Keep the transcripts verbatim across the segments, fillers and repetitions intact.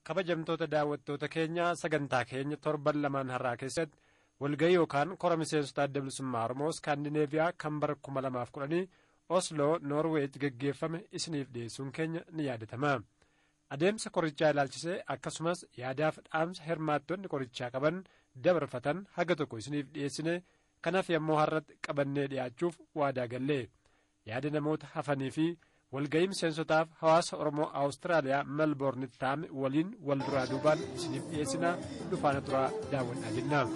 kabajamtoota daawwattoota keenya sagantaa keenya torban lamaan har'aa keessatti walga'ii yookaan kora miseensota adda bilisummaa Oromoo Iskaandineeviyaa kan bara kuma lamaaf kudhanii Osloo Noorweetti geggeeffame isiniif dhiyeessuun keenya ni yaadatama. Adeemsa korichaa ilaalchisee akkasumas yaadaaf dhaamsa hirmaattonni korichaa qaban dabarfatan haga tokko isiniif dhiyeessine kanaaf yemmuu har'atti qabannee dhiyaachuuf waadaa gallee yaada namoota hafanii fi walga'ii miseensotaaf hawaasa Oromoo Awustiraaliyaa Melbournetti taa'ame waliin wal duraa duubaan isiniif dhiyeessinaa dhufaana turaa daawwadhaa jenna.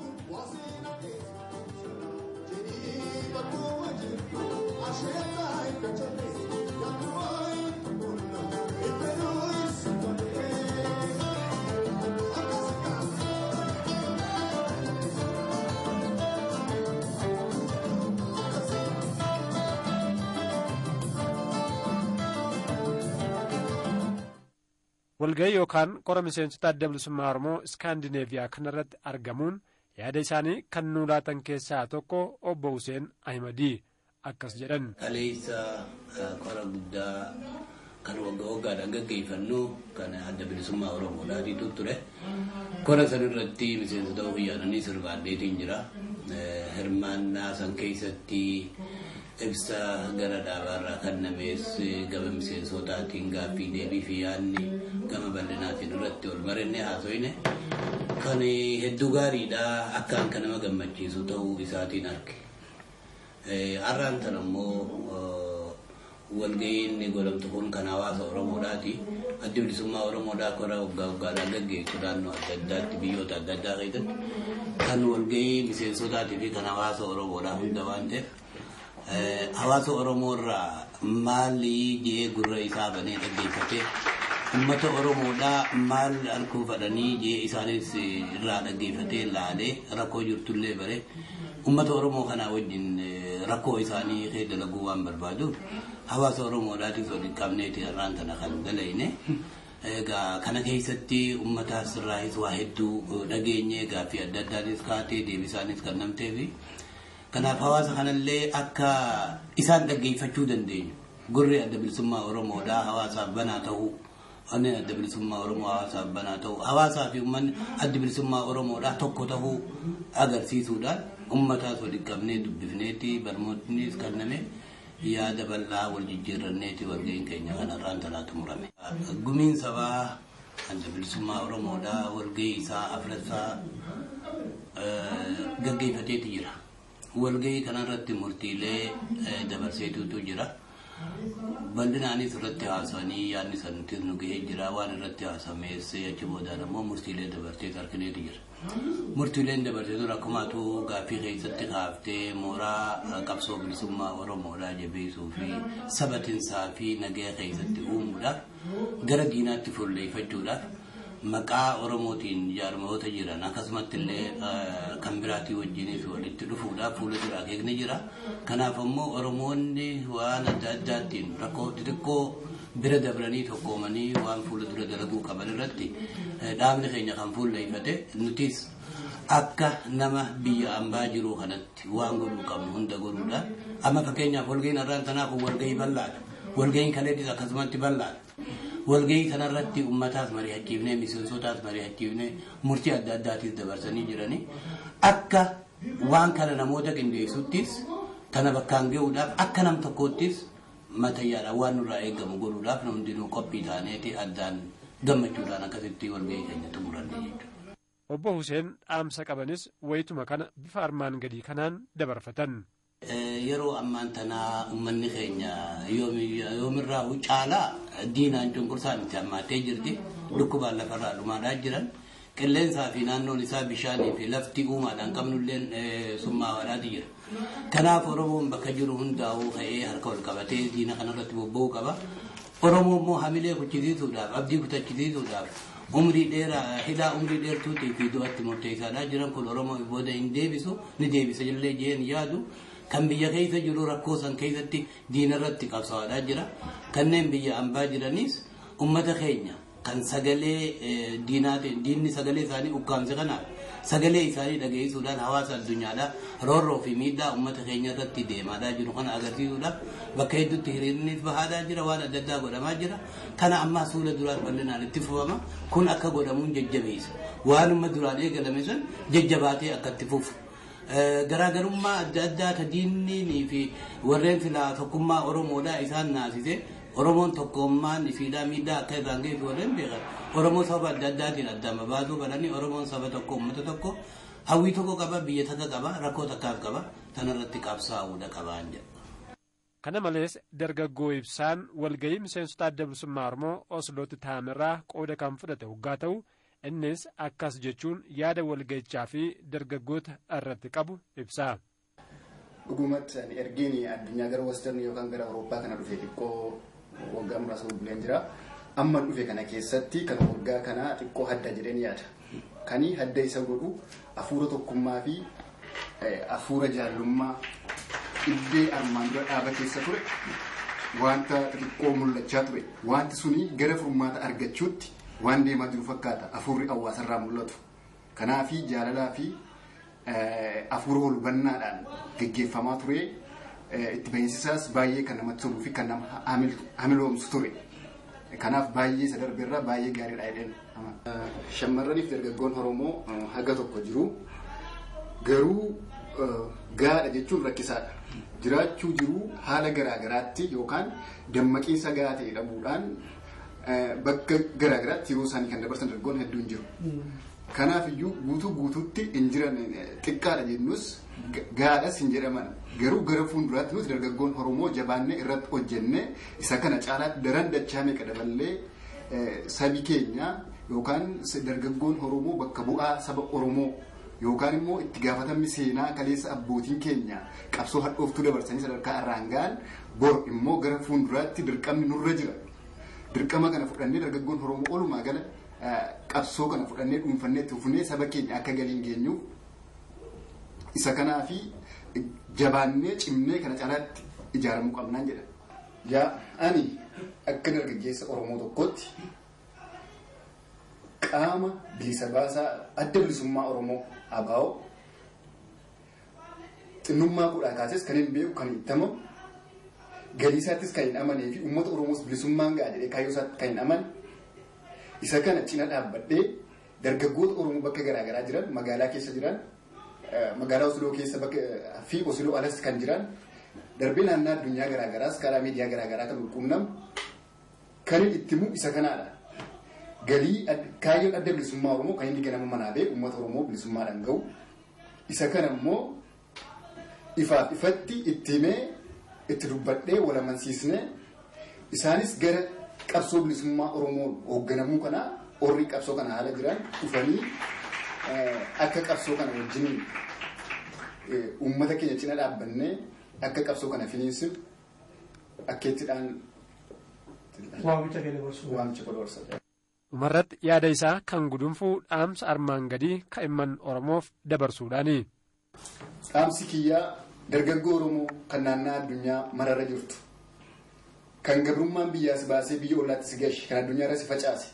walga'ii yookaan kora miseensota adda bilisummaa Oromoo Iskaandineeviyaa kanarratti argamuun yaada isaanii kan nuu laatan keessaa tokko obbo Huseen Ahmadii akkas jedhan. Kaleessa kora guddaa kan waggaa waggaadhaan gaggeeffannu kan adda bilisummaa Oromoodhaatiitu ture. Kora sanarratti miseensota ofiyyaananii sirbaadheetiin jira. Hirmaannaa san keessatti ibsa gara dhaabaarraa kennamees gama miseensotaatiin gaaffii deebii fi yaadni gama bal'inaatiin irratti ol marenne haasoyne kan hedduu gaariidha akkaan kan nama gammachiisu ta'uu isaatiin arge. Har'aan tan ammoo walga'iin godhamtu kun kan hawaasa Oromoodhaati. Addi bilisummaa Oromoodhaa kora waggaa waggaadhaan gaggeessu naannoo adda addaatti biyyoota adda addaa keessatti kan walga'ii miseensotaatii fi kan hawaasa Oromoodhaa hunda waan ta'eef hawaasa Oromoo irraa maali jee gurra isaa banee dhaggeeffatee ummata Oromoodhaa maal arguu fadhanii jee isaanis irraa dhaggeeffatee laalee rakkoo jirtullee bare ummata Oromoo kanaa wajjin rakkoo isaanii kee dalaguu waan barbaaduuf hawaasa Oromoodhaatiif waliin qabneeti irraan tana kan dalayne. Egaa kana keessatti ummataas irraas waa hedduu dhageenye gaaffii adda addaanis kaatee deebisaanis kan namteefi kanaaf hawaasa kanallee akka isaan dhaggeeffachuu dandeenyu gurri adda bilisummaa Oromoodhaa hawaasaaf banaa ta'uu onneen adda bilisummaa Oromoo hawaasaaf banaa ta'uu hawaasaa fi uummanni adda bilisummaa Oromoodhaa tokko ta'uu agarsiisuudhaan uummataas waliin qabnee dubbifneeti barnootnis kenname yaada bal'aa wal jijjiirranneeti walga'iin keenya kanarraan tanaa xumurame. Gumiin sabaa adda bilisummaa Oromoodhaa walga'ii isaa afuraffaaa gaggeeffateeti jira. Walga'ii kanarratti murtiilee dabarseetutu jira. Bal'inaanis irratti haasawanii yaadni sanatti nu gahee jira waan irratti haasamees achi boodaan ammoo murtiilee dabarseetu argineetu jira. Murtiileen dabarseetu rakkumaatu gaaffii keessatti kaaftee mooraa qabsoo bilisummaa Oromoodhaa jabeessuu fi sabatinsaa fi nagaa keessatti uumuudhaaf gara diinaatti fulleeffachuudhaaf maqaa Oromootiin jaarmoota jiran akkasumatti illee kan biraatii wajjinis walitti dhufuudhaaf fuula dura akeekni jira. Kanaaf ammoo Oromoonni waan adda addaatiin rakkoo xixiqqoo bira dabranii tokkoomanii waan fuula dura dalaguu qaban irratti dhaabni keenya kan fuulleeffate nutis akka nama biyya ambaa jiru kanatti waan godhuu qabnu hunda godhuudhaan amma fakkeenyaaf walga'iin har'aan tanaa kun walga'ii bal'aadha. Walga'iin kaleettis akkasumatti bal'aadha. Walga'ii kanarratti uummataas mari'achiifnee miseensotaas mari'achiifnee murtii adda addaatiis dabarsanii jiranii akka waan kana namoota qindeessuttis kana bakkaan ga'uudhaaf akka nam tokkoottis matayyaadhaan waan nurraa eegamu godhuudhaaf hundinuu qophii taaneeti addaan gammachuudhaan akkasitti walga'ii keenya xumuranne jechuudha. Obbo Huseen dhaamsa qabanis wayituma kana bifa armaan gadii kanaan dabarfatan. Yeroo ammaan tanaa uummanni keenya yoomirraa caalaa diinaan cunqursaan itti hammaatee jirti. Dhukkubaan lafarraa dhumaadhaa jiran qilleensaa fi naannoon isaa bishaanii fi lafti uumaadhaan qabnulleen summaawaadhaati jira. Kanaaf Oromoon bakka jiru hundaa'uu ka'ee harka ol qabatee diina kanarratti bobba'uu qaba. Oromoo immoo hamilee kuchisiisuudhaaf abdii kutachisiisuudhaaf umrii dheeraa hidhaa umrii dheertuutii fi du'atti murteessaadhaa jiran kun Oromoo booda hin deebisu ni deebisa jallee jeen yaadu. Kan biyya keessa jiru rakkoo san keessatti diina irratti qabsaa'aa jira. Kanneen biyya ambaa jiranis ummata keenya kan sagalee diinaatiin diinni sagalee isaanii ukkaamse kanaaf sagalee isaanii dhageessuudhaan hawaasa addunyaadhaa roorroo fi miidhaa uummata keenya irratti deemaa jiru kana agarsiisuudhaaf bakka hedduutti hiriirnis bahaadhaa jira waan adda addaa godhamaa jira kana ammaa suula duraan bal'inaan itti fufama kun akka godhamuun jajjabeessa waanuma duraan eegalame sun jajjabaatee akka itti fufu. Garaagarummaa adda addaa tadiinii fi warreen filaa tokkummaa Oromoodhaa isaan naasise Oromoon tokkummaan fiidhaa miidhaa akka irraan geessu warreen beekan Oromoo saba adda addaatiin addaan baasuu baranii Oromoon saba tokko uummata tokko hawwii tokko qaba biyya takka qaba rakkoo takkaaf qaba tanarratti qabsaa'uudha qabaan jedha. Kana malees dargaggoo ibsaan walgahii miseensota adda bilisummaa Oromoo Oslootti taa'amerraa qooda kan fudhate hoggaa ta'u innis akkas jechuun yaada walgahichaa fi dargaggoota irratti qabu ibsa. Dhugumatti ani ergiin addunyaa gara Western yookaan gara Awurooppaa kana dhufe xiqqoo waggaa muraasa bubbuleen jira. Amma dhufe kana keessatti kan waggaa kana xiqqoo hadda jedheen yaada. Kani hadda isa godhu hafuura tokkummaa fi hafuura jaallummaa iddee armaan dura dhaaba keessa ture wanta xiqqoo mul'achaa ture. Wanti suni gara furmaata argachuutti waan deemaa jiru fakkaata hafuurri hawaasarraa mul'atu. Kanaafi jaalalaa fi hafuura wal hubannaadhaan gaggeeffamaa ture itti bahinsisaas baay'ee kan namatti toluu fi kan nama hamiloomsu ture. Kanaaf baay'ee isa darbeerraa baay'ee gaariidha jedheen. Shamarraniif dargaggoon Oromoo haga tokko jiru garuu gaadha jechuun rakkisaadha. Jiraachuu jiru haala garaagaraatti yookaan dammaqiinsa gahaa ta'e dhabuudhaan bakka garaagaraatti yeroo isaanii kan dabarsan dargaggoon hedduun jiru. Kanaaf iyyuu guutuu guutuutti hin jiran xiqqaadha jennus gaadhas hin jedhaman garuu gara fuulduraatti nuti dargaggoon Oromoo jabaannee irratti hojjennee isa kana caalaatti daran dachaa meeqa daballee sabi keenya yookaan dargaggoon Oromoo bakka bu'aa saba Oromoo yookaan immoo itti gaafatamni seenaa kaleessa abbootiin keenya qabsoo hadhooftuu dabarsanii sadarkaa irraan ga'an bor immoo gara fuulduraatti dirqamni nurra jira. Dirqama kana fudhannee dargaggoon Oromoo olumaa gala qabsoo kana fudhannee dhuunfannee tuufnee saba keenya akka galiin geenyu isa kanaafi jabaannee cimnee kana caalaatti ijaaramuu qabnaan jedha. Yaa ani akka dargaggeessa Oromoo tokkotti qaama bilisa baasaa adda bilisummaa Oromoo abaa'oo xinnummaa kudhaa kaases kan hin beeku kan hin tamamu galiisaattis kan hin amanee fi uummata Oromoos bilisummaan ga'a jedhee kaayyoo isaatti kan hin amane isa kana cina dhaabbadhee dargaggoota Oromoo bakka garaagaraa jiran magaalaa keessa jiran magaalaa Osloo keessa bakka fi Osloo alas kan jiran darbee naannoo addunyaa garaagaraas karaa miidiyaa garaagaraa kan quunnamu kan itti himu isa kanaadha. Galii kaayyoon adda bilisummaa Oromoo kan inni ganama manaa bee uummata Oromoo bilisummaadhaan ga'u isa kana immoo ifaaf ifatti itti himee itti dubbadhee wal amansiisnee isaanis gara qabsoo bilisummaa Oromoon hoogganamuu kana warri qabsoo kana haala jiran dhufanii akka qabsoo kana wajjin uummata keenya cina dhaabbannee akka qabsoo kana finiinsu akka ittidhaan waamicha godhe waamicha godhe. Umarratti yaada isaa kan gudunfuu dhaamsa armaan gadii kaa'imman Oromoof dabarsuudhaani. Dhaamsi kiyyaa dargaggoo Oromoo kan naannaa addunyaa mararra jirtu kan gabrummaan biyyaas baasee biyya ollaatti si gashi kan addunyaarra si facaase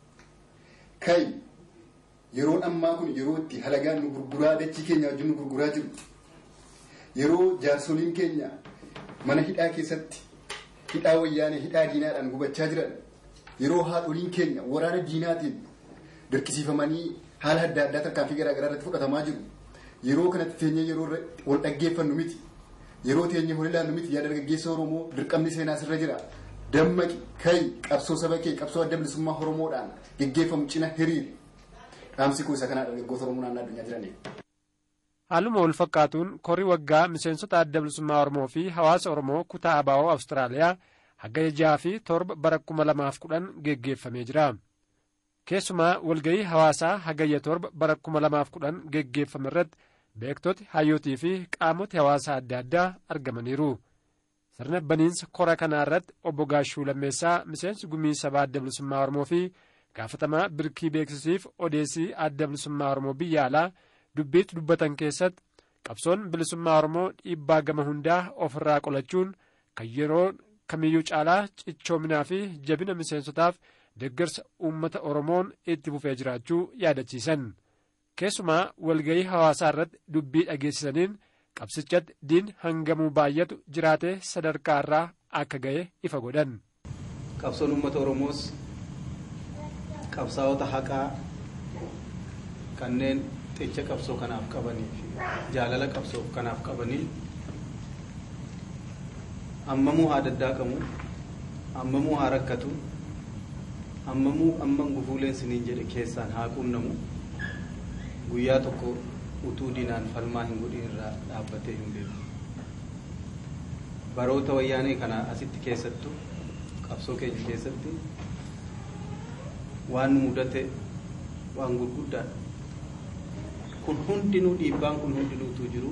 kai yeroon ammaa kun yeroo itti halagaan nu gurguraa dachii keenya wajjin nu gurguraa jiru yeroo jaarsoliin keenya mana hidhaa keessatti hidhaa wayyaanee hidhaa diinaadhaan gubachaa jiran yeroo haadholiin keenya waraana diinaatiin dirqisiifamanii haala adda addaa tarkaanfii garaagaraa irratti fudhatamaa jiru yeroo kanatti teenyee yeroo wal dhaggeeffannu miti yeroo teenyee wal ilaallu miti yaa dargaggeessa Oromoo dirqamni seenaa sirra jira dammaqi kai qabsoo saba kee qabsoo adda bilisummaa Oromoodhaan geggeeffamu cina hiriiri dhaamsi kun isa kanaa dargaggoota Oromoo naannoo addunyaa jiraniif. Haaluma wal fakkaatuun korii waggaa miseensota adda bilisummaa Oromoo fi hawaasa Oromoo kutaa Abaawoo Awustiraaliyaa hagayya jaha fi torba bara kuma lamaaf kudhan geggeeffamee jira. Keessumaa walgahii hawaasaa hagayya torba bara kuma lamaaf kudhan geggeeffame irratti beektoti hayyootii fi qaamoti hawaasaa adda addaa argamaniiru. Sirna baniinsa kora kanaa irratti obbo Gaashuu Lammeessaa miseensi gumii sabaa adda bilisummaa Oromoo fi gaafatamaa birkii beeksisiif odeessii adda bilisummaa Oromoo biyya alaa dubbiitti dubbatan keessatti qabsoon bilisummaa Oromoo dhiibbaa gama hundaa ofirraa qolachuun kan yeroo kamiyyuu caalaa cichoominaa fi jabina miseensotaaf deeggarsa uummata Oromoon itti fufee jiraachuu yaadachiisan. keessumaa walgayii hawaasaa irratti dubbii dhageessisaniin qabsichatti diin hangamuu baay'atu jiraatee sadarkaa irraa akka ga'e ifa godhan. Qabsoon uummata Oromoos qabsaa'ota haqaa kanneen xicha qabsoo kanaaf qabanii fi jaalala qabsoof kanaaf qabanii ammamuu haa daddaaqamu, ammamuu haa rakkatu, ammamuu amman gufuuleen siniin jedhe keessaan haa qunnamu guyyaa tokko utuu diinaan falmaa hin godhin irraa dhaabbatee hin beeku. Baroota wayyaanee kana asitti keessattu qabsoo keenya keessatti waan mudate waan gurguddaadha. Kun hundinuu dhiibbaan kun hundinuutu jiru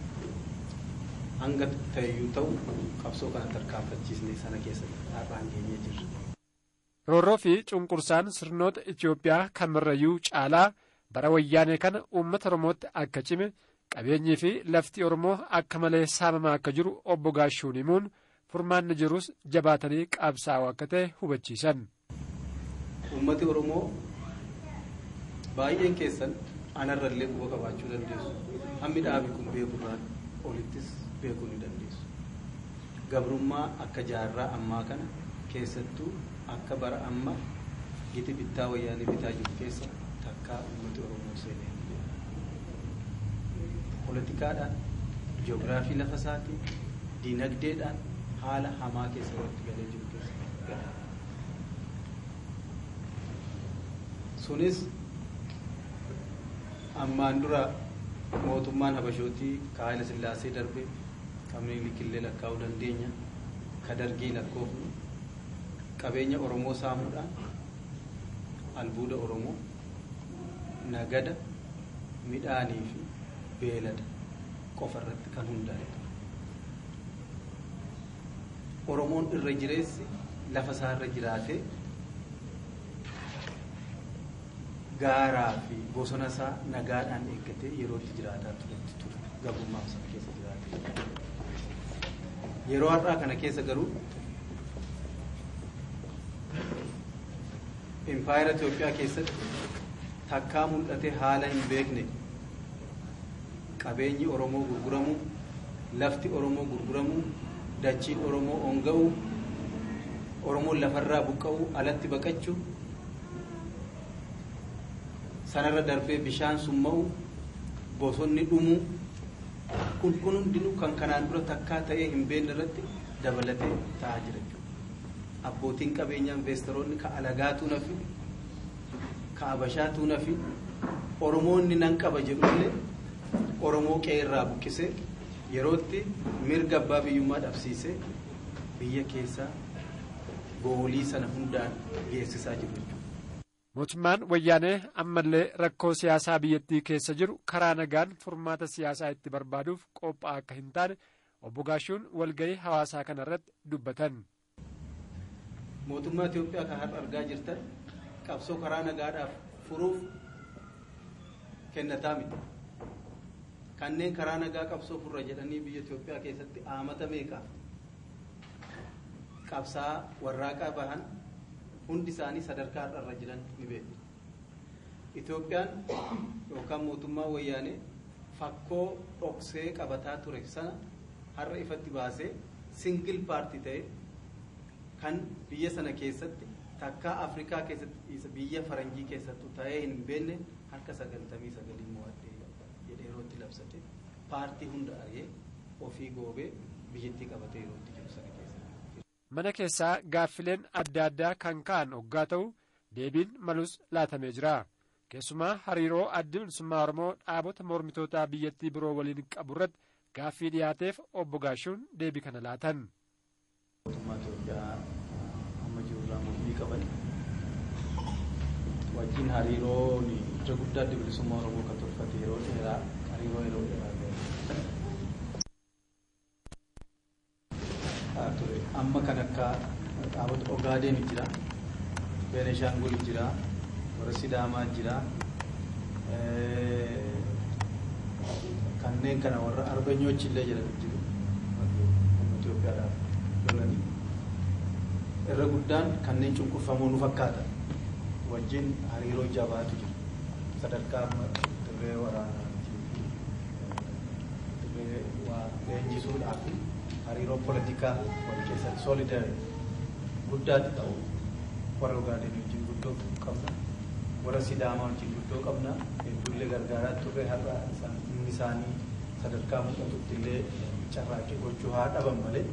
hanga ta'eyyuu ta'u qabsoo kana tarkaanfachiisnee sana keessatti dhaabaan geenyee jirra. Roorroo fi cunqursaan sirnoota Itoophiyaa kamirrayyuu caalaa bara wayyaanee kana uummata Oromootti akka cime qabeenyii fi lafti Oromoo akka malee saamamaa akka jiru obbo Gaashuun himuun furmaanni jirus jabaatanii qabsaa'u akka ta'e hubachiisan. Uummati Oromoo baay'een keessan anarrallee quba qabaachuu dandeessu. Hammi dhaabi kun beekurraan olittis beekuu ni dandeessu. Gabrummaa akka jaarraa ammaa kana keessattuu akka bara amma giti bittaa wayyaanee bitaa jiru keessa takkaa uummati Oromoo seenee poolitikaadhaan, ji'oogiraafii lafa isaatiin, diinagdeedhaan haala hamaa keessa irratti galee jiru keessa. Sunis ammaan dura mootummaan Habashootii ka Haayila Sillaasee darbe qabnii likillee lakkaa'uu dandeenya ka dargii lakkoofnu qabeenya Oromoo saamuudhaan albuuda Oromoo nagada midhaanii fi beelada qofa irratti kan hundaa'e. Oromoon irra jireessi lafa isaa irra jiraatee gaaraa fi bosona isaa nagaadhaan eeggatee yerootti jiraataa turetti ture gabrummaa sana keessa jiraatee. Yeroo har'aa kana keessa garuu impaayera Itoophiyaa keessatti takkaa mul'ate haala hin beekne qabeenyi Oromoo gurguramu, lafti Oromoo gurguramu, dachiin Oromoo onga'u, Oromoon lafarraa buqqa'u, alatti baqachuu, sanarra darbee bishaan summa'u, bosonni dhumu, kun kun hundinuu kan kanaan dura takkaa ta'ee hin beekne irratti dabalatee ta'aa jira jechuudha. Abbootiin qabeenyaa investoroonni ka alagaatu nafi, ka abashaatu nafi, Oromoonni nan qaba jedhullee Oromoo qe'eerraa buqqisee yerootti mirga abbaa biyyummaa dhabsiisee biyya keessaa goolii sana hundaan geessisaa jiru jechuudha. Mootummaan wayyaanee ammallee rakkoo siyaasaa biyyattii keessa jiru karaa nagaan furmaata siyaasaa itti barbaaduuf qophaa'aa akka hin taane obbo Gaashuun walgahii hawaasaa kana irratti dubbatan. Mootummaa Itoophiyaa kan har'a argaa jirtan qabsoo karaa nagaadhaaf furuuf kennataa miti. Kanneen karaa nagaa qabsoo furra jedhanii biyya Itoophiyaa keessatti aamata meeqaaf qabsaa warraaqaa bahan hundi isaanii sadarkaa irra jiran ni beeku. Itoophiyaan yookaan mootummaa wayyaanee fakkoo dhoksee qabataa ture sana har'a ifatti baasee singil paartii ta'e kan biyya sana keessatti takkaa Afrikaa keessatti biyya faranjii keessattuu ta'ee hin beekne harka sagaltamii sagalii mo'adhee jedhee yerootti labsate paartii hunda ari'ee ofii goobee biyyattii qabatee yerootti jiru sana keessa. Mana keessaa gaaffileen adda addaa kan ka'an hoggaa ta'u deebiin malus laatamee jira. Keessumaa hariiroo adda bilisummaa Oromoo dhaabota mormitootaa biyyattii biroo waliin qabu irratti gaaffii dhiyaateef obbo Gaashuun deebii kana laatan. Mootummaa Itoophiyaa amma jirurraa mormii qaban wajjin hariiroon ija guddaa adda bilisummaa Oromoo kan tolfate yeroo dheeraa hariiroo yeroo dheeraa ture. Amma kan akka dhaabota Ogaadeen jira, Beenishaangul jira, warra Sidaamaa jira, kanneen kana warra Arbanyoochi illee jedhamu jiru Itoophiyaadhaaf lolanii. Irra guddaan kanneen cunqurfamoo nu fakkaata wajjin hariiroo jabaatu jiru. Sadarkaa dirree waraanaatii dirree waa leenjisuudhaa fi hariiroo poolitikaa wal keessatti soolidaari guddaatti ta'u warra Ogaaden wajjin guddoo qabna warra Sidaamaa wajjin guddoo qabna hedduullee gargaaraa turre har'a inni isaanii sadarkaa mul'atutti illee carraaqqii gochuu haa dhaban malee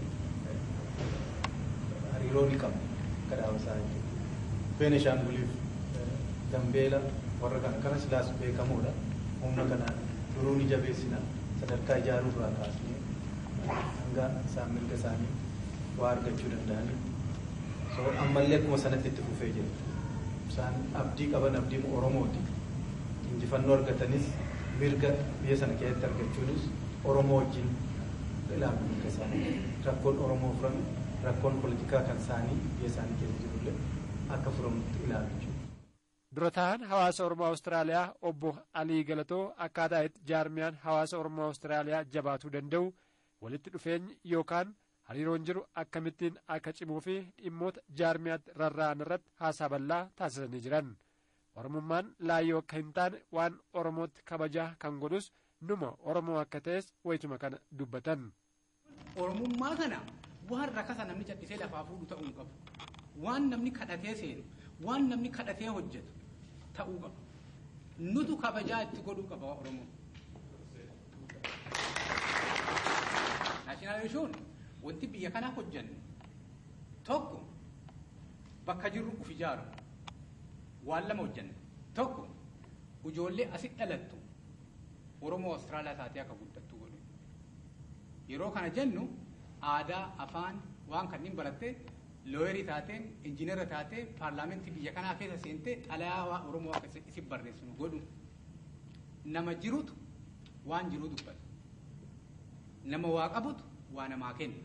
hariiroo ni qabna gadaama isaa jechuudha. Beenishaanguliif Gambeela warra kana kana silaas beekamuudha. Humna kanaan duruu ni jabeessina sadarkaa ijaaruu irraa kaasnee hanga isaan mirga isaanii waa argachuu danda'anii. So ammallee akkuma sanatti itti fufee jira. Isaan abdii qaban abdiin Oromooti. Injifannoo argatanis mirga biyya sana keessatti argachuunis Oromoo wajjin ilaalu mirga isaanii. Rakkoon Oromoo furame rakkoon poolitikaa kan isaanii biyya isaanii keessa jirullee akka furamutti ilaalu. Dura ta'an hawaasa Oromoo Awustiraaliyaa obbo Alii Galatoo akkaataa itti jaarmiyaan hawaasa Oromoo Awustiraaliyaa jabaatuu danda'u walitti dhufeenyi yookaan hariiroon jiru akkamittiin akka cimuu fi dhimmoota jaarmiyaatti rarra'an irratti haasaa bal'aa taasisanii jiran. Oromummaan laayyoo akka hin taane waan Oromootti kabajaa kan godhus numa Oromoo akka ta'es wayituma kana dubbatan. Oromummaa kana waan rakasa namni callisee lafaa fuudhu ta'uu hin qabu. Waan namni kadhatee seenu, waan namni kadhatee hojjetu ta'uu qaba. Nutu kabajaa itti godhuu qaba Oromoo. Naashinaalishuun wanti biyya kanaaf hojjennu tokko bakka jirru uf ijaaru waan lama hojjennu tokko ijoollee asitti dhalattu Oromoo Awustiraaliyaa taatee akka guddattu godhu. Yeroo kana jennu aadaa afaan waan kanneen barattee looyerii taateen injiinera taatee paarlaamentii biyya kanaa keessa seentee xalayaa Oromoo akka isin barreessinu godhu. Nama jirutu waan jiru dubbata. Nama waa qabutu waa namaa kenna.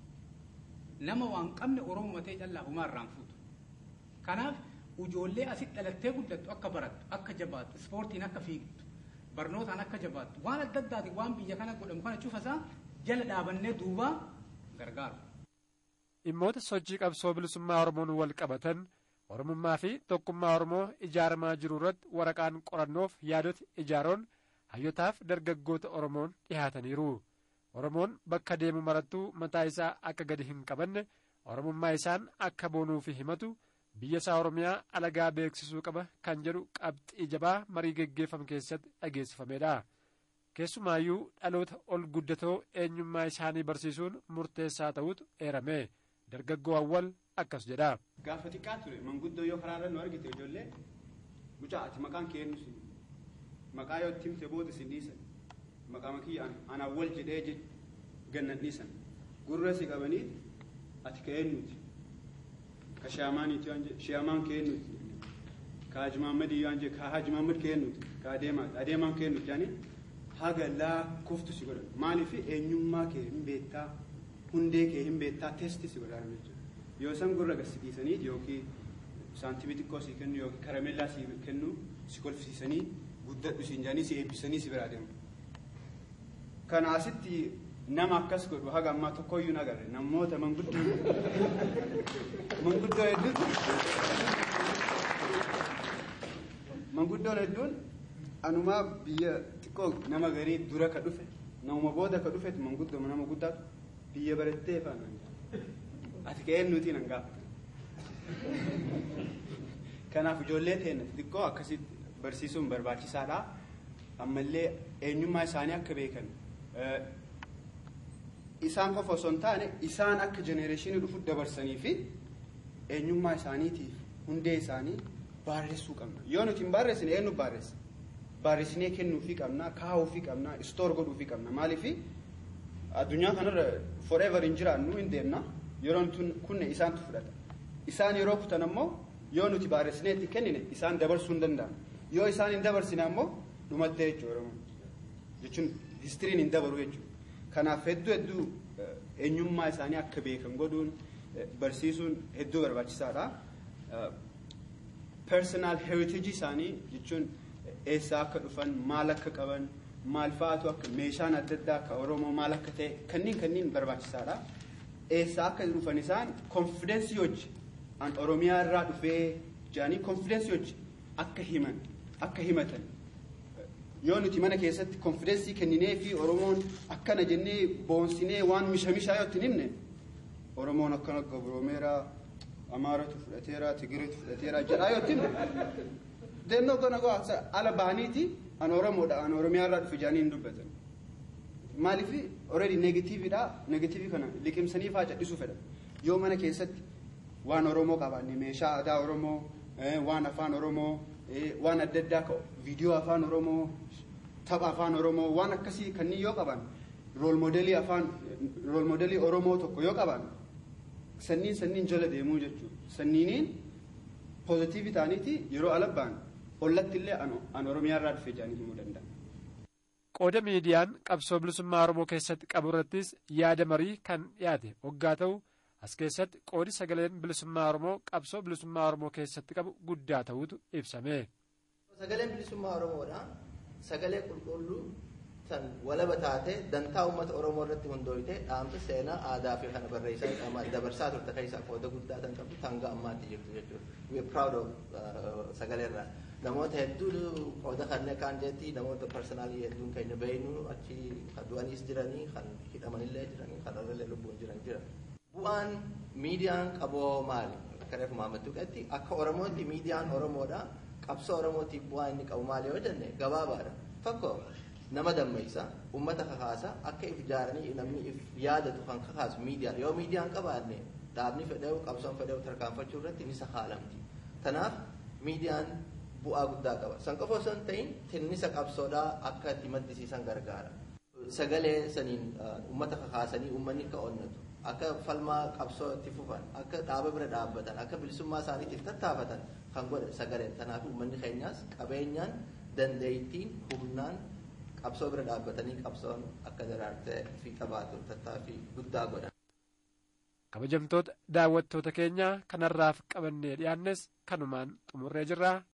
Nama waan qabne Oromoo matee callaa humaa irraan fuutu. Kanaaf ijoollee asitti dhalattee guddattu akka barattu akka jabaattu ispoortiin akka fiigdu barnootaan akka jabaattu waan adda addaatiin waan biyya kana godhamu kana cufasaa jala dhaabannee duubaa gargaaru. Dhimmoota sochii qabsoo bilisummaa Oromoon wal qabatan Oromummaa fi tokkummaa Oromoo ijaaramaa jiru irratti waraqaan qorannoof yaadota ijaaroon hayyotaaf dargaggoota Oromoon dhihaataniiru. Oromoon bakka deemu marattuu mataa isaa akka gadi hin qabanne Oromummaa isaan akka boonuu fi himatu biyya isaa Oromiyaa alagaa beeksisuu qaba kan jedhu qabxii jabaa marii geggeeffame keessatti dhageessifameedha. Keessumaayyuu dhaloota ol guddatoo eenyummaa isaanii barsiisuun murteessaa ta'utu eerame. Dargaggoo Awwal akkas jedha. Gaafa xiqqaa ture manguddoo yoo karaarra nu argite ijoollee mucaa ati maqaan kee eenyu sin maqaa yoo itti himte booda sin dhiisan maqaa makii an Awwal jedhee gannan dhiisan gurra si qabanii ati ka eenyuti ka shaamaaniiti yoo anje shaamaan kee eenyuti ka Haji Mahammadii yoo anje ka Haji Mahammad kee eenyuti ka adeemaa adeemaan kee eenyuti yaani haga lakkooftu si godhan maaliif eenyummaa kee hin beektaa hundee kee hin beektaa teesti si godhan jechuudha. Yoo san gurra gassiisanii yookiin saantibii xiqqoo si kennu yookiin karameellaa si kennu si kolfisiisanii guddadhu siin jedhanii si eebbisanii si biraa deemu. Kana asitti nama akkas godhu haga ammaa tokkoyyuu nagarre namoota manguddoo manguddoo hedduutu manguddoon hedduun anumaa biyya xiqqoo nama garii dura ka dhufe namuma booda ka dhufetu manguddoo nama guddaatu biyya barattee faana ati ka'een nuti nan gaafata. Kanaaf ijoollee teenya xiqqoo akkasitti barsiisuun barbaachisaadha. Ammallee eenyummaa isaanii akka beekan isaan qofa osoo hin taane isaan akka jenereeshinii dhufu dabarsanii fi eenyummaa isaaniitiif hundee isaanii barreessuu qabna. Yoo nuti hin barreessine eenyu barreessa? Barreessinee kennuufii qabna, kaa'uufii qabna, istoor godhuufii qabna. Maaliif addunyaa kanarra forever hin jiraannu hin deemna. Yeroo kunne isaantu fudhata. Isaan yeroo kutan ammoo yoo nuti barreessinee itti kennine isaan dabarsuu hin danda'an. Yoo isaan hin dabarsine ammoo dhumattee jechuudha. Jechuun histiriin hin dabaru jechuudha. Kanaaf hedduu hedduu eenyummaa isaanii akka beekan godhuun barsiisuun hedduu barbaachisaadha. Personal heritage isaanii jechuun eessaa akka dhufan maal akka qaban maal fa'aatu akka meeshaan adda addaa akka Oromoo maal akka ta'e kanneen kanneen barbaachisaadha. Eessaa akka dhufan isaan konfidensii hojii an Oromiyaa irraa dhufee jedhanii konfidensii hojii akka himan akka himatan yoo nuti mana keessatti konfidensii kenninee fi Oromoon akkana jennee boonsinee waan mishamishaa yoo ittiin himne Oromoon akkana gabroomeera Amaaratu fudhateera Tigiriitu fudhateera jedhaa yoo ittiin deemnoo gona go'a ala baaniiti an Oromoodha an Oromiyaa irraa dhufe jaanii hin dubbatan. Maaliif already negatiividha negatiivii kana liqimsanii faa cadhisuu fedhan yoo mana keessatti waan Oromoo qabaanne meeshaa aadaa Oromoo waan afaan Oromoo waan adda addaa viidiyoo afaan Oromoo tapha afaan Oromoo waan akkasii kanneen yoo qaban rool moodelii afaan rool moodelii Oromoo tokko yoo qaban sanniin sanniin jala deemuu jechuudha. Sanniiniin poozitiivii ta'aniiti yeroo alabbaan ollatti illee an Oromiyaa irraa dhufe jaanii himuu danda'a. Qooda miidiyaan qabsoo bilisummaa Oromoo keessatti qabu irrattis yaada marii kan dhiyaate hoggaa ta'u as keessatti qoodi sagaleen bilisummaa Oromoo qabsoo bilisummaa Oromoo keessatti qabu guddaa ta'utu ibsame. Sagaleen bilisummaa Oromoodha. Sagalee qulqulluu tan walaba taate dantaa uummata Oromoo irratti hundooyte dhaamsa seenaa aadaa fi kana barreessaa dabarsaa turte keessaa qooda guddaa tan qabdu hanga ammaatti jirtu jechuudha. We are proud of sagalee irraa. Namoota hedduu qooda kanneen kaan jeetti namoota personaalii hedduun keenya beeynu achi kan du'aniis jiranii kan hidhamanillee jiranii kan irrallee lubbuun jiran jira. Bu'aan miidiyaan qaboo maali? Akka reefu Maammaduu qeetti akka Oromootti miidiyaan Oromoodha. Qabsoo Oromootiif bu'aa inni qabu maali yoo jenne gabaabaadha. Tokko nama dammeessa uummata kakaasa akka if ijaaranii namni if yaadatu kan kakaasu miidiyaan yoo miidiyaan qabaanne dhaabni fedheewu qabsoon fedheewu tarkaanfachuu irratti ni sahaalamti. Kanaaf miidiyaan bu'aa guddaa qaba. San qofa osoo hin ta'in tinnisa qabsoodhaa akka itti maddisiisan gargaara. Sagalee saniin uummata kakaasanii uummanni akka onnatu. Akka falmaa qabsoo itti fufan, akka dhaaba bira dhaabbatan, akka bilisummaa isaaniitiif tattaafatan kan godhe sagaleen. Kanaaf uummanni keenyaas qabeenyaan dandeettiin humnaan qabsoo bira dhaabbatanii qabsoon akka daraartee fi qabaatu tattaaffii guddaa godhan. Kabajamtoota daawwattoota keenyaa kanarraaf qabannee dhiyaannes kanumaan xumurree jirra.